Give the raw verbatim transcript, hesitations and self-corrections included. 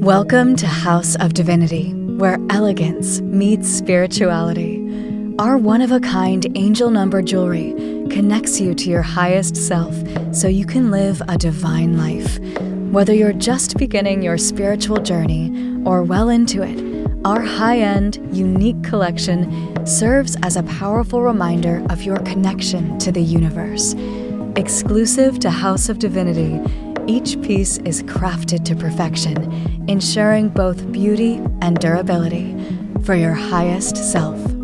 Welcome to House of Divinity, where elegance meets spirituality. Our one-of-a-kind angel number jewelry connects you to your highest self so you can live a divine life. Whether you're just beginning your spiritual journey or well into it, our high-end, unique collection serves as a powerful reminder of your connection to the universe. Exclusive to House of Divinity, each piece is crafted to perfection, ensuring both beauty and durability for your highest self.